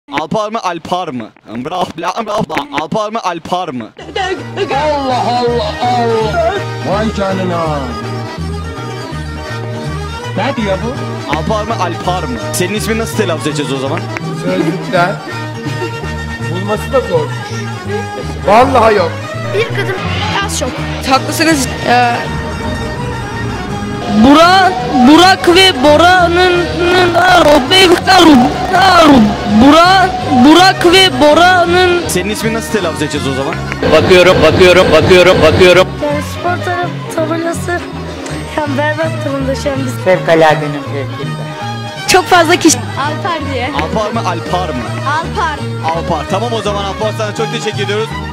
Alpar mı Alpar mı? Alpar mı Alpar mı? Allah Allah Allah. Vay canına. Ne diyor bu? Alpar mı Alpar mı? Senin ismini nasıl telaffuz edeceğiz o zaman? Sözlükten. Bulması da zor. Vallahi yok. Bir kadın az çok. Haklısınız. Burak ve Bora'nın Burak ve Bora'nın. Senin ismini nasıl telaffuz edeceğiz o zaman? Bakıyorum. Yani spor tabelası. Yani berbat durumda şu an biz. Fevkaladenin fevkinde. Çok fazla kişi. Alper diye. Alpar mı Alpar mı? Alper. Alpar. Tamam o zaman Alpar, sana çok teşekkür ediyoruz.